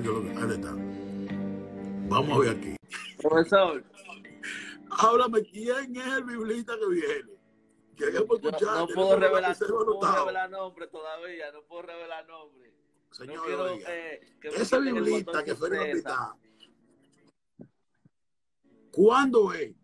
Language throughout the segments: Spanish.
Ahí está. Vamos a ver aquí. Profesor. Háblame, ¿quién es el biblista que viene? Queremos escuchar. No puedo revelar nombre todavía, no puedo revelar nombre. Señor, no quiero, ese biblista que fue la invitada, ¿cuándo es?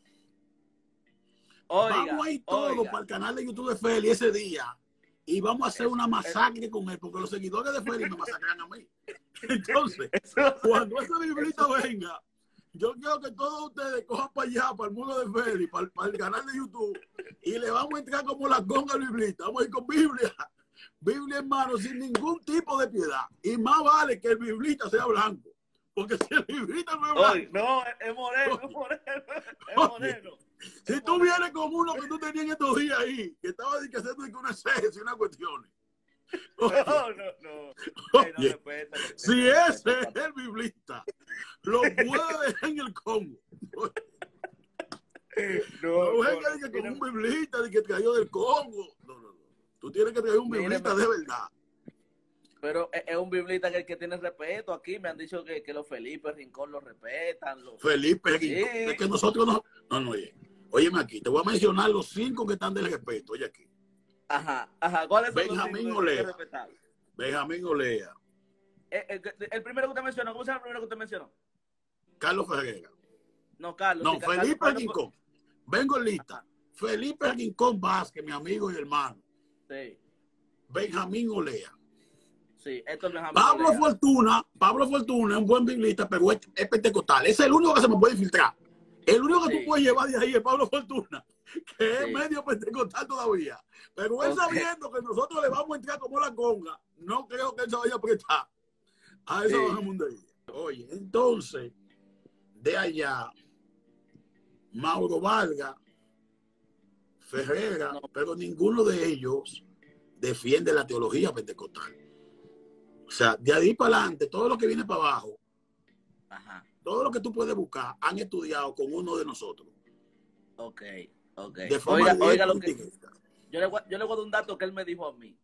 Vamos a ir todos para el canal de YouTube de Feli ese día y vamos a hacer una masacre con él, porque los seguidores de Feli me masacran a mí. Entonces, cuando ese biblista venga, yo quiero que todos ustedes cojan para allá, para el mundo de Feli, para el canal de YouTube, y le vamos a entrar como la conga al biblista. Vamos a ir con Biblia en mano, sin ningún tipo de piedad. Y más vale que el biblista sea blanco, porque si el biblista no es blanco... No, es moreno, es moreno. Si tú vienes con uno que tú tenías estos días ahí, que estaba haciendo una serie y una cuestión. No. Oye, si ese es el biblista, lo puede dejar en el Congo. No venga que con un biblista de que cayó del Congo. No. Tú tienes que traer un biblista de verdad. Pero es un biblista que tiene respeto. Aquí me han dicho que los Felipe Rincón lo respetan. Felipe Rincón. Sí. Es que nosotros no. Óyeme aquí, te voy a mencionar los 5 que están del respeto. Oye aquí. Ajá. ¿Cuáles son Benjamín los 5 Olea. Benjamín Olea. El primero que usted mencionó, ¿cómo se llama el primero que usted mencionó? Carlos Ferreira. No, Carlos. No, sí, Felipe Rincón. Vengo en lista. Felipe Rincón Vázquez, mi amigo y hermano. Sí. Benjamín Olea. Sí, esto es Benjamín Pablo Olea. Pablo Fortuna es un buen biblista, pero es pentecostal. Ese es el único que se me puede infiltrar. El único que tú puedes llevar de ahí es Pablo Fortuna, que es medio pentecostal todavía. Pero él sabiendo que nosotros le vamos a entrar como la conga, no creo que él se vaya a prestar a esa baja mundial. Oye, entonces, de allá, Mauro Vargas, Ferreira, pero ninguno de ellos defiende la teología pentecostal. O sea, de ahí para adelante, todo lo que viene para abajo, todo lo que tú puedes buscar, han estudiado con uno de nosotros. Ok. De forma Oiga lo que... Yo le voy a dar un dato que él me dijo a mí.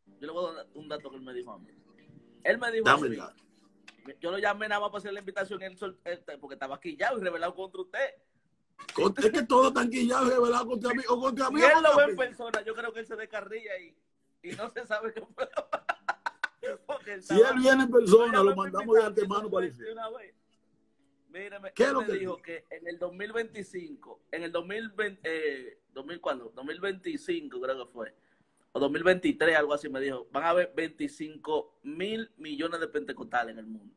Él me dijo a mí. Yo lo llamé nada más para hacer la invitación porque estaba quillado y revelado contra usted. Es que todos están quillados y revelados contra mí. O contra mí. Si él lo ve en persona, yo creo que él se descarrilla y no se sabe qué fue. Si él viene en persona, lo mandamos de antemano para decir. Míreme, ¿Qué es él lo me que dijo que en el 2025, en el 2020, ¿cuándo? 2025 creo que fue, o 2023, algo así me dijo, van a haber 25.000 millones de pentecostales en el mundo.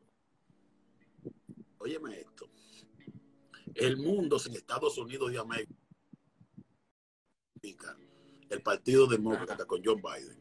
Óyeme esto. El mundo sin Estados Unidos de América, el Partido Demócrata con John Biden.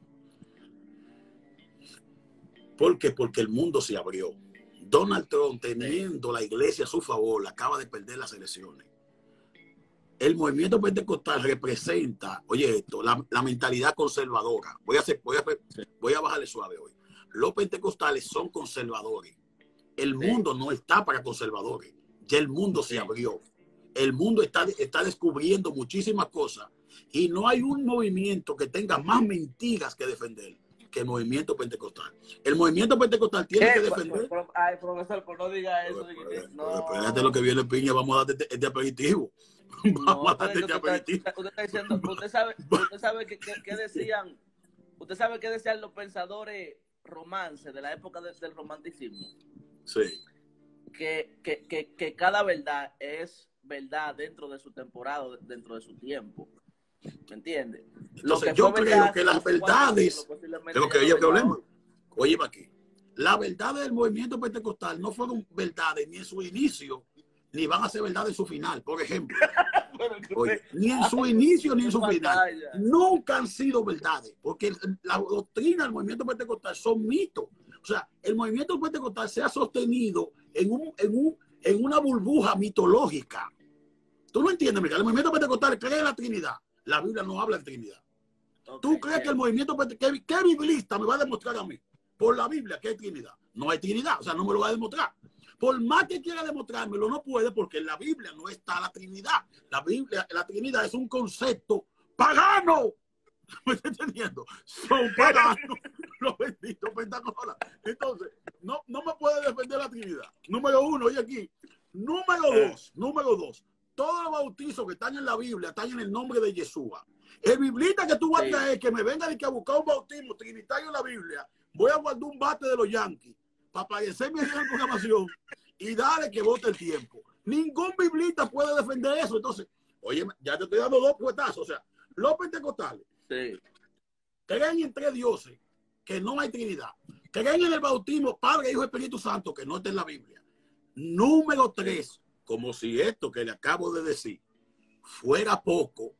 ¿Por qué? Porque el mundo se abrió. Donald Trump, teniendo la iglesia a su favor, acaba de perder las elecciones. El movimiento pentecostal representa, oye esto, la mentalidad conservadora. Voy a bajarle suave hoy. Los pentecostales son conservadores. El mundo no está para conservadores. Ya el mundo se abrió. El mundo está descubriendo muchísimas cosas y no hay un movimiento que tenga más mentiras que defender que el movimiento pentecostal. El movimiento pentecostal tiene que defender... Ay, profesor, pues no diga eso. No. Espérate lo que viene, piña. Vamos a darte este aperitivo. Vamos a darte este aperitivo. Usted sabe qué decían. Usted sabe qué decían los pensadores romances de la época del romanticismo. Sí. Que cada verdad es verdad dentro de su temporada, dentro de su tiempo. ¿Me entiendes? Entonces, yo creo que las verdades de lo que hablemos. Oye, aquí, las verdades del movimiento pentecostal no fueron verdades ni en su inicio, ni van a ser verdades en su final. Por ejemplo, oye, ni en su inicio ni en su final. Nunca han sido verdades, porque la doctrina del movimiento pentecostal son mitos. O sea, el movimiento pentecostal se ha sostenido en una burbuja mitológica. ¿Tú no entiendes, Miguel? El movimiento pentecostal cree en la Trinidad. La Biblia no habla de Trinidad. ¿Tú crees que el movimiento pentecostal... ¿Qué biblista me va a demostrar a mí? Por la Biblia que hay Trinidad. No hay Trinidad, o sea, no me lo va a demostrar. Por más que quiera demostrármelo, no puede, porque en la Biblia no está la Trinidad. La Trinidad es un concepto pagano. ¿Me estás entendiendo? Son paganos los benditos pentecostales. Entonces, no me puede defender la Trinidad. Número uno, oye aquí. Número dos. Todos los bautizos que están en la Biblia están en el nombre de Yeshua. El biblista que tú vas a traer, que me venga de que a buscar un bautismo trinitario en la Biblia, voy a guardar un bate de los Yankees para parecerme en la programación y darle que vote el tiempo. Ningún biblista puede defender eso. Entonces, oye, ya te estoy dando dos puestazos. O sea, los pentecostales creen en tres dioses, que no hay Trinidad. Creen en el bautismo, Padre, Hijo y Espíritu Santo, que no está en la Biblia. Número tres, como si esto que le acabo de decir fuera poco,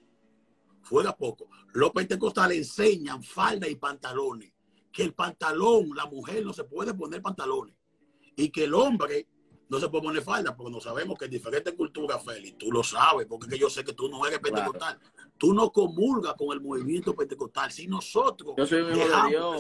los pentecostales enseñan falda y pantalones, que el pantalón, la mujer no se puede poner pantalones y que el hombre no se puede poner falda, porque no sabemos que en diferentes culturas, Félix, tú lo sabes, porque es que yo sé que tú no eres pentecostal, tú no comulgas con el movimiento pentecostal. Si nosotros yo soy un hijo de Dios.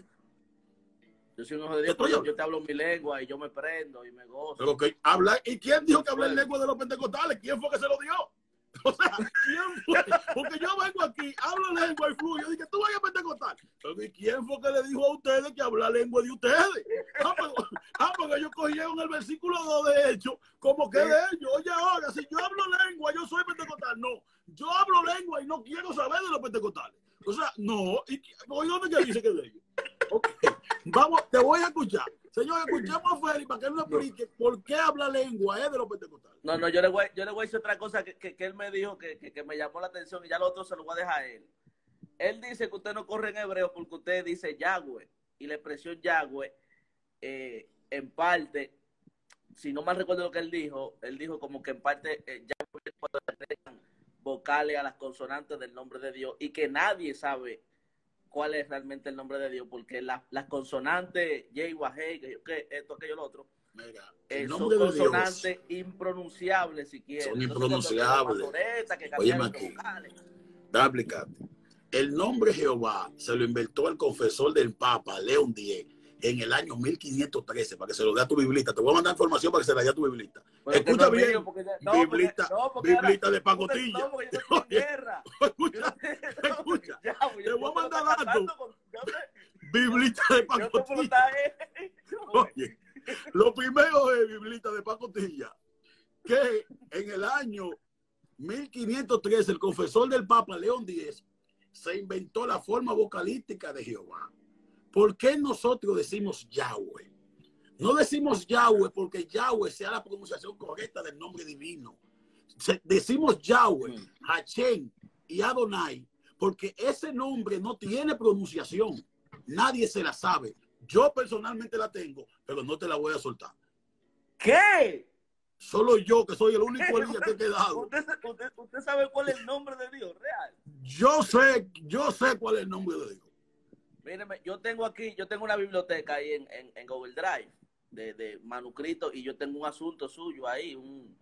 Yo soy un hijo de Dios, yo te hablo mi lengua y yo me prendo y me gozo. Pero que habla, ¿y quién dijo que habla en lengua de los pentecostales? ¿Quién fue que se lo dio? O sea, ¿quién fue? Porque yo vengo aquí, hablo lengua y fluyo. Yo dije, tú vayas a pentecostal. Pero ¿y quién fue que le dijo a ustedes que habla lengua de ustedes? Porque ellos cogieron el versículo 2 de hecho, como que de ellos. Oye, ahora, si yo hablo lengua, yo soy pentecostal. No, yo hablo lengua y no quiero saber de los pentecostales. O sea, no. ¿Y dónde que dice que es de ellos? Okay. Vamos, te voy a escuchar. Señor, escuchemos a Félix para que él nos explique por qué habla lengua de los pentecostales. No, yo le voy a decir otra cosa que él me dijo que me llamó la atención y ya lo otro se lo voy a dejar a él. Él dice que usted no corre en hebreo porque usted dice Yahweh. Y la expresión Yahweh, en parte, si no mal recuerdo lo que él dijo como que en parte Yahweh cuando le agregan vocales a las consonantes del nombre de Dios y que nadie sabe cuál es realmente el nombre de Dios, porque las consonantes, que esto, aquello, lo otro, mira, son consonantes impronunciables, si quieres. Son impronunciables. Óyeme aquí, déjame explicarte. El nombre Jehová se lo inventó el confesor del Papa, León X, en el año 1513, para que se lo dé a tu biblista. Te voy a mandar información para que se la dé a tu biblista. Pero escucha bien, biblista de pacotilla. No, porque yo no estoy en guerra. Escucha. Te voy a mandar datos. Biblista de pacotilla. Oye, lo primero es, biblista de pacotilla, que en el año 1513 el confesor del Papa, León X, se inventó la forma vocalística de Jehová. ¿Por qué nosotros decimos Yahweh? No decimos Yahweh porque Yahweh sea la pronunciación correcta del nombre divino. Decimos Yahweh, Hashem y Adonai porque ese nombre no tiene pronunciación. Nadie se la sabe. Yo personalmente la tengo, pero no te la voy a soltar. ¿Qué? Solo yo, que soy el único día que he quedado. ¿Usted sabe cuál es el nombre de Dios real? Yo sé cuál es el nombre de Dios. Míreme, yo tengo una biblioteca ahí en Google Drive de manuscritos y yo tengo un asunto suyo ahí,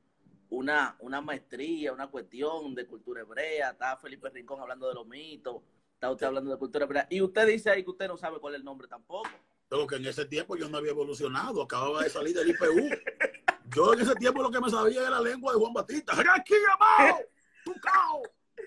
una maestría, una cuestión de cultura hebrea. Está Felipe Rincón hablando de los mitos, está usted hablando de cultura hebrea y usted dice ahí que usted no sabe cuál es el nombre tampoco. Pero que en ese tiempo yo no había evolucionado, acababa de salir del IPU. Yo en ese tiempo lo que me sabía era la lengua de Juan Batista. ¡Aquí, amado! ¡Tu cao!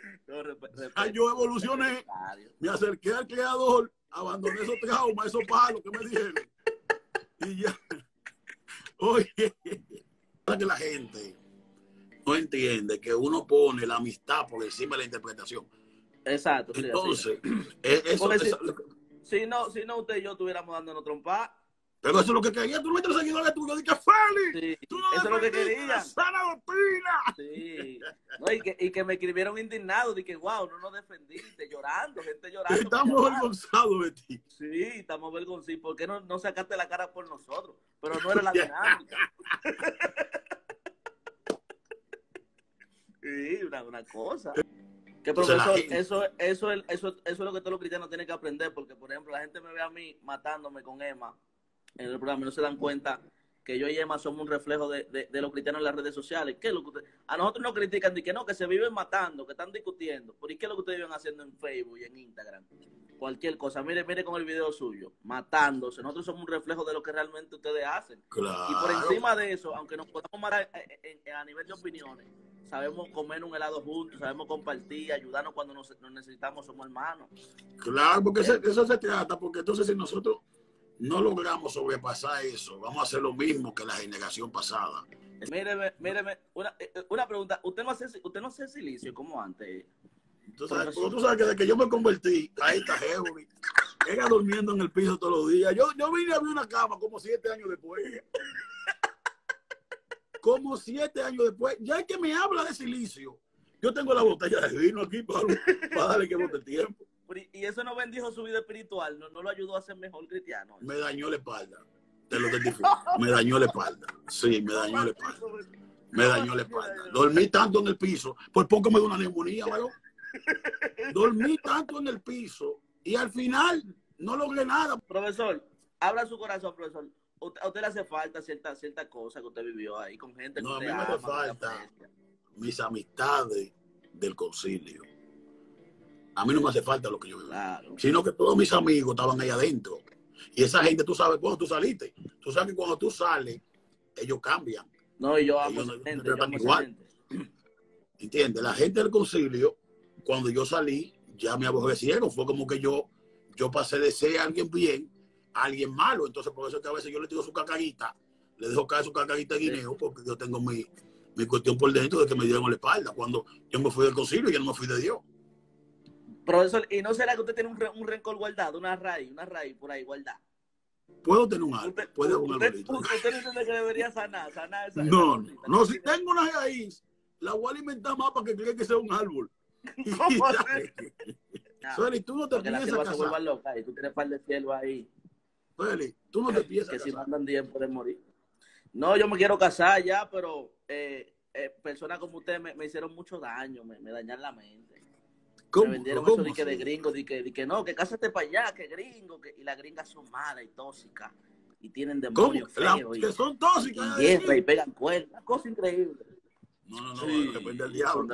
Yo evolucioné, me acerqué al creador, abandoné esos traumas, esos palos que me dijeron. Y ya. Oye, que la gente no entiende que uno pone la amistad por encima de la interpretación. Exacto. Entonces, si no usted y yo estuviéramos dándonos trompa. Pero eso es lo que quería. Tú no eres seguidores tuyos. Dije, Félix. Sí, eso es lo que quería. ¡Sana doctrina! Sí. No, y que me escribieron indignado. Dije, wow, no nos defendiste, llorando, gente llorando. Estamos avergonzados de ti. Sí, estamos avergonzados. ¿Por qué no sacaste la cara por nosotros? Pero no era la dinámica. Sí, una cosa. Que profesor, eso es lo que todos los cristianos tienen que aprender, porque por ejemplo la gente me ve a mí matándome con Emma en el programa y no se dan cuenta que yo y Emma somos un reflejo de los cristianos en las redes sociales. ¿Qué es lo que a nosotros nos critican de que no, que se viven matando, que están discutiendo? ¿Por qué es lo que ustedes viven haciendo en Facebook y en Instagram? Cualquier cosa. Mire con el video suyo, matándose. Nosotros somos un reflejo de lo que realmente ustedes hacen. Claro. Y por encima de eso, aunque nos podamos matar a nivel de opiniones, sabemos comer un helado juntos, sabemos compartir, ayudarnos cuando nos necesitamos, somos hermanos. Claro, porque eso se trata, porque entonces si nosotros no logramos sobrepasar eso, vamos a hacer lo mismo que la generación pasada. Míreme, una pregunta. ¿Usted no hace silicio como antes? Tú sabes que desde que yo me convertí, ahí está Heavy. Ella durmiendo en el piso todos los días. Yo vine a ver una cama como 7 años después. Como 7 años después. Ya es que me habla de silicio. Yo tengo la botella de vino aquí para darle que bote el tiempo. ¿Y eso no bendijo su vida espiritual? ¿No lo ayudó a ser mejor cristiano? Me dañó la espalda. Te lo certifico. Me dañó la espalda. Sí, me dañó la espalda. Me dañó la espalda. Dormí tanto en el piso. Por poco me dio una neumonía, ¿vale? Dormí tanto en el piso y al final no logré nada. Profesor, abra su corazón, profesor. ¿A usted le hace falta cierta cosa que usted vivió ahí con gente que No, a usted mí me ama, hace falta mis amistades del concilio. A mí no me hace falta lo que yo viví. Claro. Sino que todos mis amigos estaban ahí adentro. Y esa gente, tú sabes cuando tú saliste. Tú sabes que cuando tú sales, ellos cambian. No, y yo amo ellos gente, no están igual. ¿Entiendes? La gente del concilio, cuando yo salí, ya me aborrecieron. Fue como que yo pasé de ser alguien bien a alguien malo. Entonces, por eso es que a veces yo le tiro su cacarita, le dejo caer su cacarita de guineo, porque yo tengo mi cuestión por dentro de que me dieron la espalda. Cuando yo me fui del concilio, yo no me fui de Dios. Profesor, ¿y no será que usted tiene un rencor guardado, una raíz por ahí guardada? Puedo tener un árbol, puede haber un arbolito. ¿Usted no entiende que debería sanar esa no, si tengo una raíz, la voy a alimentar más para que cree que sea un árbol. ¿Cómo Feli, tú no te piensas casar. Se vuelva loca y tú tienes par de cielo ahí. Feli, tú no te piensas que casar. si mandan 10 pueden morir. No, yo me quiero casar ya, pero personas como usted me hicieron mucho daño, me dañaron la mente. Me vendieron eso de gringo, de que no, que cásate para allá, que gringo, y las gringas son malas y tóxicas, y tienen demonios feos. Que son tóxicas. Y guerra, y pegan cuerdas, cosa increíble. No, sí, depende del diablo.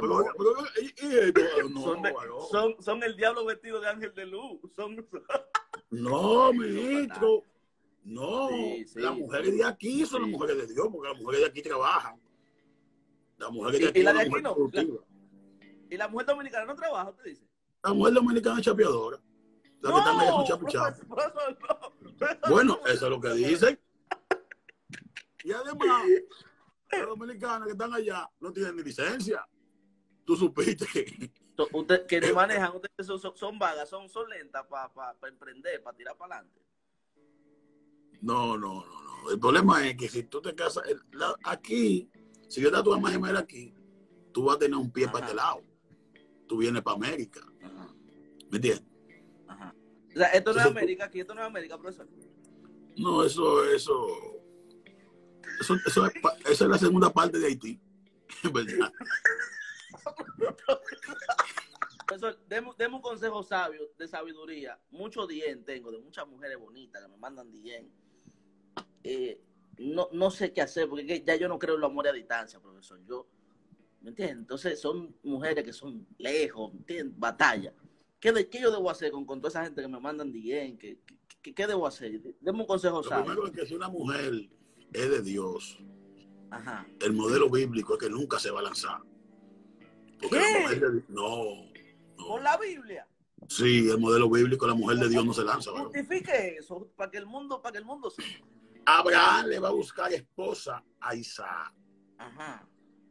Son el diablo vestido de ángel de luz. No, ministro. No, sí, las mujeres de aquí son las mujeres de Dios, porque las mujeres de aquí trabajan. Las mujeres de aquí y la de aquí no. ¿Y la mujer dominicana no trabaja, usted dice? La mujer dominicana es chapeadora. La que están allá son chapichados. Bueno, eso es lo que dicen. Y además, las dominicanas que están allá no tienen ni licencia. Tú supiste que ni manejan, ustedes son vagas, son lentas para emprender, para tirar para adelante. No. El problema es que si tú te casas aquí, si yo te tu mamá gemela aquí, tú vas a tener un pie para este lado. Tú vienes para América. Ajá. ¿Me entiendes? Ajá. O sea, esto no es América, aquí esto no es América, profesor. No, eso es la segunda parte de Haití, ¿verdad? Profesor, deme un consejo sabio, de sabiduría. Mucho DM tengo, de muchas mujeres bonitas que me mandan DM. No sé qué hacer, porque ya yo no creo en los amores a distancia, profesor. ¿Me entiendes? Entonces son mujeres que son lejos, ¿me entiendes? Batalla. ¿Qué yo debo hacer con toda esa gente que me mandan DM? ¿Qué debo hacer? Deme un consejo sabio. Lo primero es que si una mujer es de Dios, ajá, el modelo bíblico es que nunca se va a lanzar. Porque ¿qué? La mujer no. ¿Con la Biblia? Sí, el modelo bíblico, la mujer de Dios no se lanza. Justifique eso, para que el mundo sepa. Abraham le va a buscar esposa a Isaac. Ajá.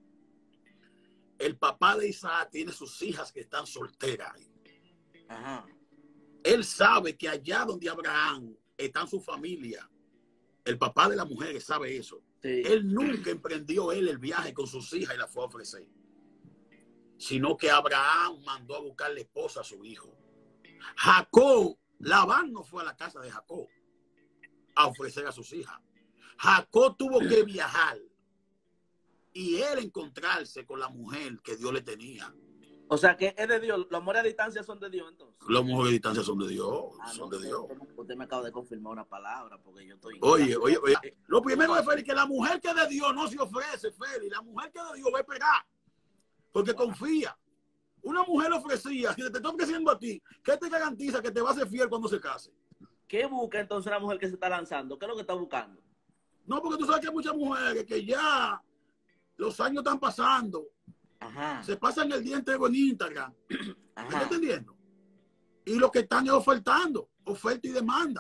El papá de Isaac tiene sus hijas que están solteras. Ajá. Él sabe que allá donde Abraham está su familia, el papá de la mujer sabe eso. Sí. Él nunca emprendió el viaje con sus hijas y la fue a ofrecer. Sino que Abraham mandó a buscarle esposa a su hijo. Jacob, Labán no fue a la casa de Jacob a ofrecer a sus hijas. Jacob tuvo que viajar y él encontrarse con la mujer que Dios le tenía. O sea que es de Dios. Los amores a distancia son de Dios, entonces. Los amores a distancia son de Dios. Usted me acaba de confirmar una palabra, porque yo estoy... Oye. Lo primero es, Félix, que la mujer que es de Dios no se ofrece, Félix. La mujer que es de Dios va a esperar. Porque confía. Una mujer ofrecía, si te está ofreciendo a ti, ¿qué te garantiza que te va a ser fiel cuando se case? ¿Qué busca entonces una mujer que se está lanzando? ¿Qué es lo que está buscando? No, porque tú sabes que hay muchas mujeres que ya los años están pasando. Ajá. Se pasan el día entero en Instagram. Ajá. ¿Me estás entendiendo? Y lo que están es ofertando, oferta y demanda.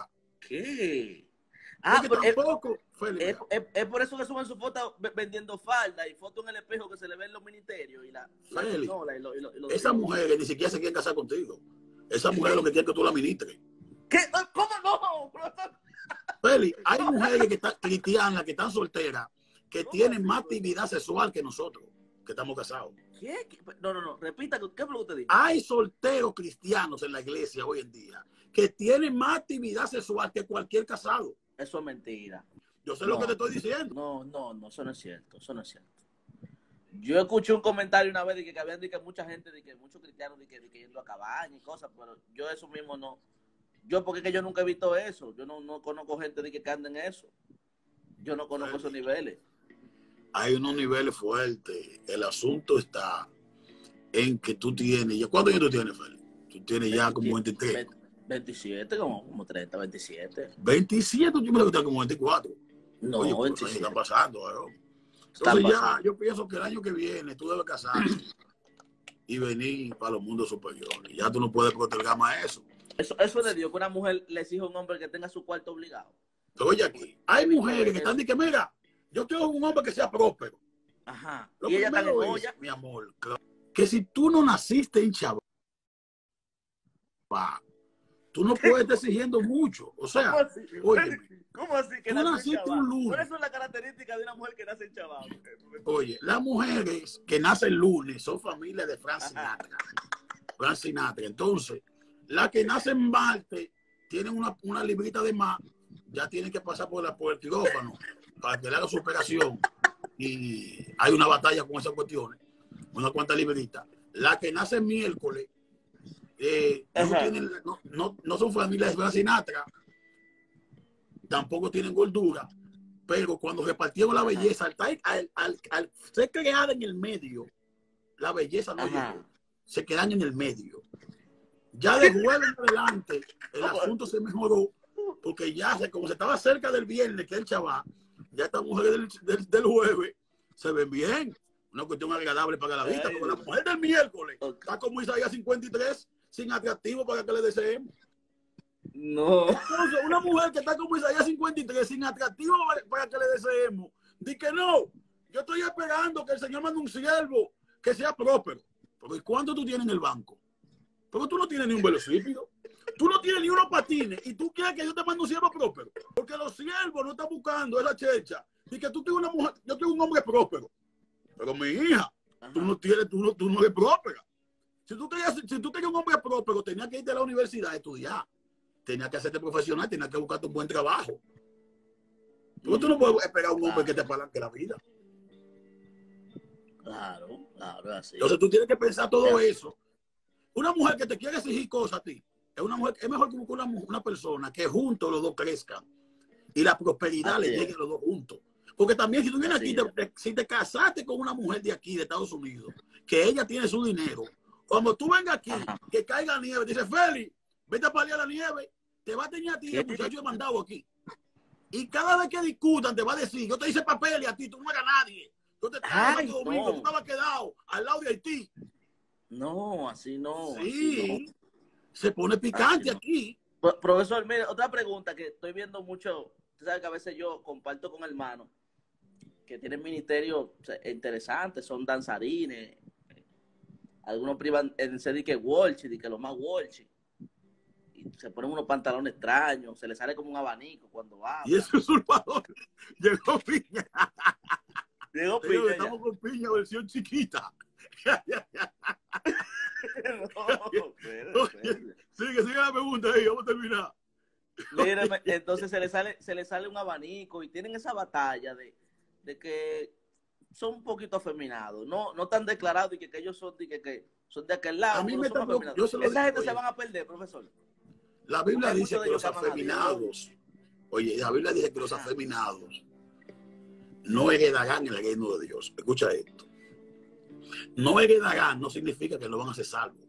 ¿Qué? Porque tampoco, Félix, es por eso que suben su foto vendiendo falda y foto en el espejo que se le ven los ministerios y la Félix, los esas mujeres ni siquiera se quieren casar contigo. Esas mujeres lo que quieren es que tú la ministres. ¿Qué? ¿Cómo no? Félix, hay mujeres que están cristianas, que están solteras, que tienen más actividad sexual que nosotros, que estamos casados. ¿Qué? No, repita, ¿qué es lo que usted dice? Hay solteros cristianos en la iglesia hoy en día que tienen más actividad sexual que cualquier casado. Eso es mentira. Yo sé lo que te estoy diciendo. No, eso no es cierto, eso no es cierto. Yo escuché un comentario una vez de que habían dicho que mucha gente, de que muchos cristianos de que yendo a cabaña y cosas, pero yo eso mismo no. Yo, porque es que yo nunca he visto eso. Yo no conozco gente de que anda en eso. Yo no conozco esos niveles. Hay unos niveles fuertes. El asunto está en que tú tienes. ¿Cuántos años tú tienes, Félix? Tú tienes ya como 23. 27, como 30, 27. 27, yo me lo que estás como 24. No, oye, 27. Está pasando, ¿no? Entonces ya, yo pienso que el año que viene tú debes casarte y venir para los mundos superiores. Ya tú no puedes postergar más eso. Eso es de Dios, que una mujer le exige a un hombre que tenga su cuarto obligado. Pero oye aquí, hay mujeres que están diciendo, mira, yo quiero un hombre que sea próspero. Ajá. Lo y ella está en primero es, mi amor, que si tú no naciste en Chabá, tú no puedes estar exigiendo mucho. O sea, oye, ¿cómo así que tú naciste un lunes? ¿Cuáles son las características de una mujer que nace en Chabá? Oye, las mujeres que nacen el lunes son familias de Frank Sinatra. Frank Sinatra. Entonces, las que nacen en Marte tienen una librita de más, ya tienen que pasar por el quirófano para que le haga su operación. Y hay una batalla con esas cuestiones, una cuanta librita. Las que nacen miércoles no son familias de Frank Sinatra, tampoco tienen gordura, pero cuando repartieron la belleza, al ser creada en el medio, la belleza no llegó, se quedan en el medio. Ya de jueves en adelante, el asunto se mejoró, porque ya como se estaba cerca del viernes, que es el chaval, ya estas mujeres del jueves se ven bien. Una cuestión agradable para la vista, porque la mujer del miércoles está como Isaías 53, sin atractivo para que le deseemos. No. Entonces, una mujer que está como Isaías 53, sin atractivo para que le deseemos, dice que no, yo estoy esperando que el Señor mande un siervo que sea próspero. Pero ¿y cuánto tú tienes en el banco? Pero tú no tienes ni un velocípedo, tú no tienes ni unos patines, y tú quieres que yo te mande un siervo próspero. Porque los siervos no están buscando esa checha, y que tú tienes una mujer, yo tengo un hombre próspero. Pero mi hija, tú no eres próspera. Si tú tenías un hombre próspero, tenías que irte a la universidad a estudiar. Tenías que hacerte profesional, tenías que buscarte un buen trabajo. Pero tú no puedes esperar a un hombre que te palanque la vida. Claro, así. Entonces tú tienes que pensar todo eso. Una mujer que te quiere exigir cosas a ti, es mejor que una persona que juntos los dos crezcan y la prosperidad le llegue a los dos juntos. Porque también si tú vienes aquí, si te casaste con una mujer de aquí, de Estados Unidos, que ella tiene su dinero, cuando tú vengas aquí, que caiga nieve, dice, Félix, vete a paliar la nieve, te va a tener a ti, el muchacho he mandado aquí. Y cada vez que discutan, te va a decir, yo te hice papel y a ti, tú no eras nadie. Yo te estaba en Santo Domingo, tú estabas quedado al lado de Haití. No, así no. Sí, así no. Se pone picante aquí. Profesor, mire, otra pregunta que estoy viendo mucho. Usted sabe que a veces yo comparto con hermanos que tienen ministerios interesantes, son danzarines. Algunos privan en ser que Walchi, de que lo más Walchi. Y se ponen unos pantalones extraños, se les sale como un abanico cuando habla. Y ese usurpador llegó Piña. Llegó Piña. Estamos con Piña, versión chiquita. Sigue la pregunta ahí, vamos a terminar. Mira, entonces se le sale un abanico y tienen esa batalla de que son un poquito afeminados, no tan declarados y que ellos son que son de aquel lado. A mí me está esa gente se van a perder, profesor. La Biblia dice que los afeminados, la Biblia dice que los afeminados no heredarán el reino de Dios. Escucha esto. No heredarán no significa que no van a ser salvos.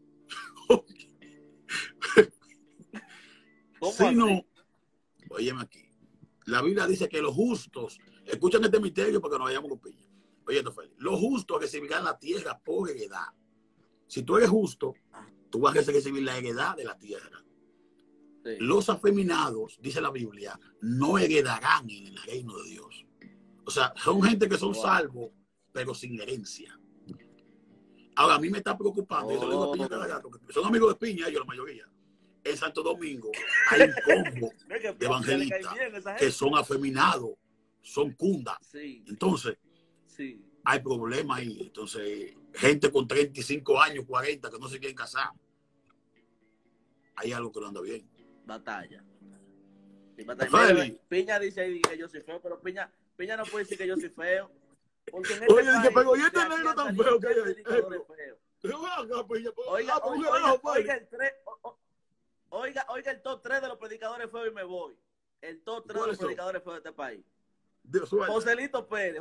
Sino, óyeme aquí, la Biblia dice que los justos, escuchan este misterio porque nos vayamos con Piña. Oye, Félix, los justos recibirán la tierra por heredad. Si tú eres justo, tú vas a recibir la heredad de la tierra. Sí. Los afeminados, dice la Biblia, no heredarán en el reino de Dios. O sea, son gente que son salvos, pero sin herencia. Ahora, a mí me está preocupando, y eso le digo a Piña cada gato, que son amigos de Piña, ellos la mayoría. En Santo Domingo hay un combo de evangelistas que son afeminados, son cundas. Sí, entonces, sí. Hay problemas ahí. Entonces, gente con 35 años, 40, que no se quieren casar. Hay algo que no anda bien. Batalla. Sí, batalla. Mira, Piña dice ahí que yo soy feo, pero Piña no puede decir que yo soy feo. Porque en este oye, país, pero ¿y este negro tan feo que hay ahí? Oiga el top 3 de los predicadores feos y me voy. El top 3 de los predicadores feos de este país. Joselito Pérez.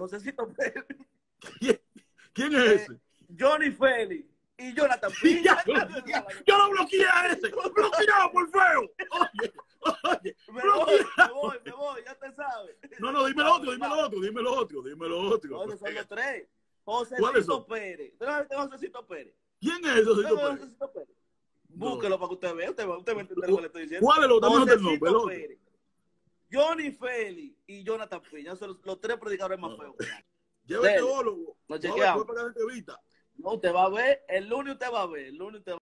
¿Quién es ese? Johnny Félix y Jonathan Piña. Yo lo bloqueé a ese. Bloqueado por feo. Oye, me voy, ya te sabes. No, dime lo otro. No, son los 3. Joselito Pérez. ¿Tú no sabes Joselito Pérez? ¿Quién es Joselito Pérez? Búsquelo para que usted vea. Usted me entiende lo que le estoy diciendo. ¿Cuál es el otro? Joselito Pérez, Johnny Félix y Jonathan Piña. Son los 3 predicadores más feos. Lleva el teólogo. Nos chequeamos. No, usted va a ver. El lunes usted va a ver.